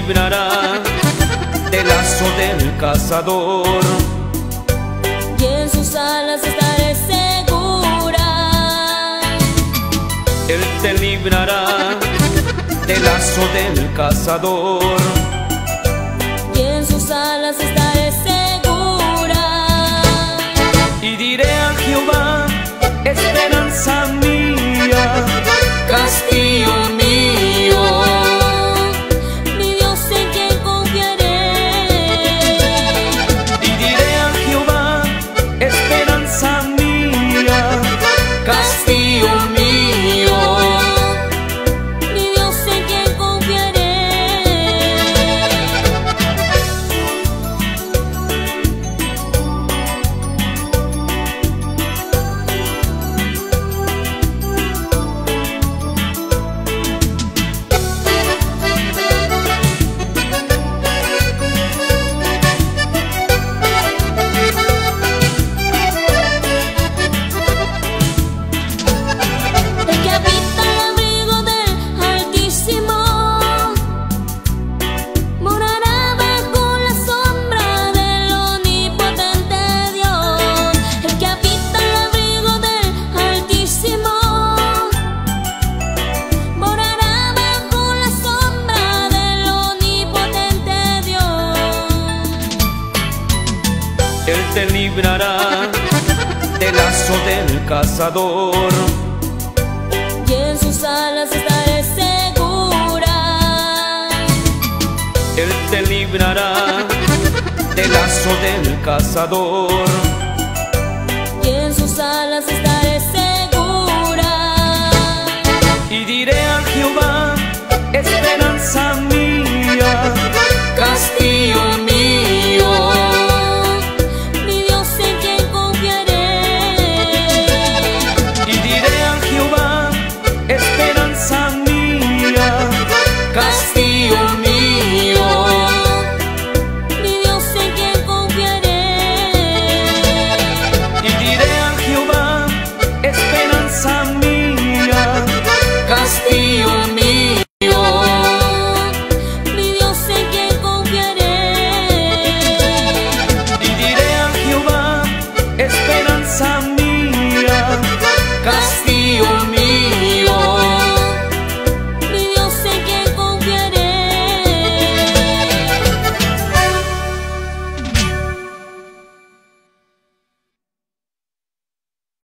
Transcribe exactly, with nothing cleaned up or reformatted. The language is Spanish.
librará del lazo del cazador, y en sus alas estaré segura. Él te librará del lazo del cazador, y en sus alas estaré segura. y diré a Jehová, esperanza mía, castillo mío, Mi Dios en quien confiaré. y diré a Jehová, esperanza mía, castillo mío, Mi Dios en quien confiaré. El que habita al abrigo del Altísimo morará bajo la sombra del omnipotente Dios. El que habita al abrigo del Altísimo morará bajo la sombra del omnipotente Dios. Él te librará del lazo del cazador, Y en sus alas estaré segura. Él te librará del lazo del cazador, Y en sus alas estaré segura. y diré a Jehová, esperanza